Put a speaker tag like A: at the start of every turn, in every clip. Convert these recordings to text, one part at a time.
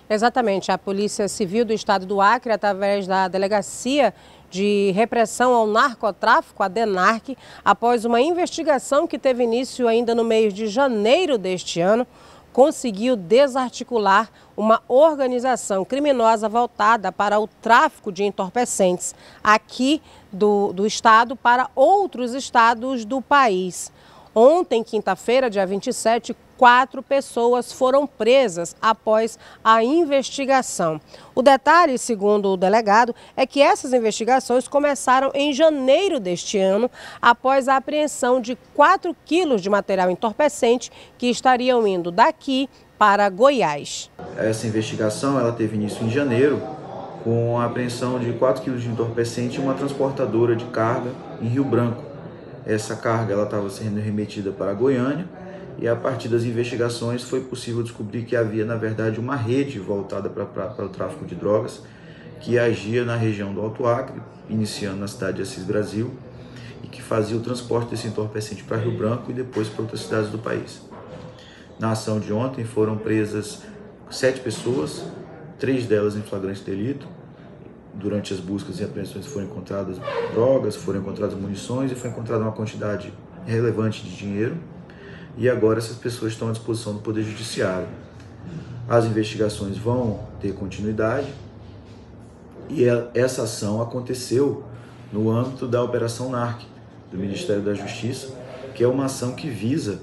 A: Exatamente, a Polícia Civil do Estado do Acre, através da Delegacia de Repressão ao Narcotráfico, a DENARC, após uma investigação que teve início ainda no mês de janeiro deste ano, conseguiu desarticular uma organização criminosa voltada para o tráfico de entorpecentes aqui do estado para outros estados do país. Ontem, quinta-feira, dia 27, 4 pessoas foram presas após a investigação. O detalhe, segundo o delegado, é que essas investigações começaram em janeiro deste ano, após a apreensão de 4 quilos de material entorpecente que estariam indo daqui para Goiás.
B: Essa investigação ela teve início em janeiro, com a apreensão de 4 quilos de entorpecente em uma transportadora de carga em Rio Branco. Essa carga estava sendo remetida para Goiânia e a partir das investigações foi possível descobrir que havia, na verdade, uma rede voltada para o tráfico de drogas que agia na região do Alto Acre, iniciando na cidade de Assis Brasil, e que fazia o transporte desse entorpecente para Rio Branco e depois para outras cidades do país. Na ação de ontem foram presas 7 pessoas, 3 delas em flagrante delito. Durante as buscas e apreensões foram encontradas drogas, foram encontradas munições e foi encontrada uma quantidade relevante de dinheiro. E agora essas pessoas estão à disposição do Poder Judiciário. As investigações vão ter continuidade e essa ação aconteceu no âmbito da Operação NARC, do Ministério da Justiça, que é uma ação que visa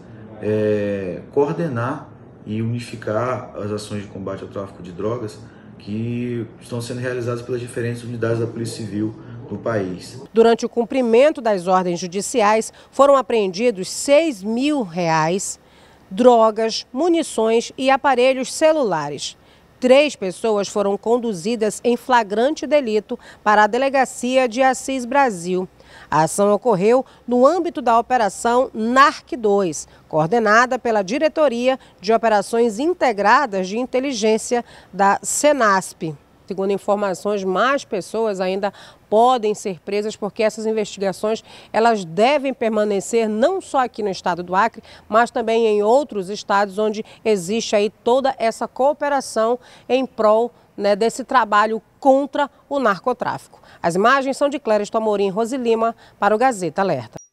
B: coordenar e unificar as ações de combate ao tráfico de drogas que estão sendo realizadas pelas diferentes unidades da Polícia Civil do país.
A: Durante o cumprimento das ordens judiciais, foram apreendidos R$6.000, drogas, munições e aparelhos celulares. 3 pessoas foram conduzidas em flagrante delito para a Delegacia de Assis Brasil. A ação ocorreu no âmbito da Operação NARC 2, coordenada pela Diretoria de Operações Integradas de Inteligência da Senasp. Segundo informações, mais pessoas ainda podem ser presas porque essas investigações elas devem permanecer não só aqui no estado do Acre, mas também em outros estados onde existe aí toda essa cooperação em prol desse trabalho contra o narcotráfico. As imagens são de Clériston Amorim Rosilima para o Gazeta Alerta.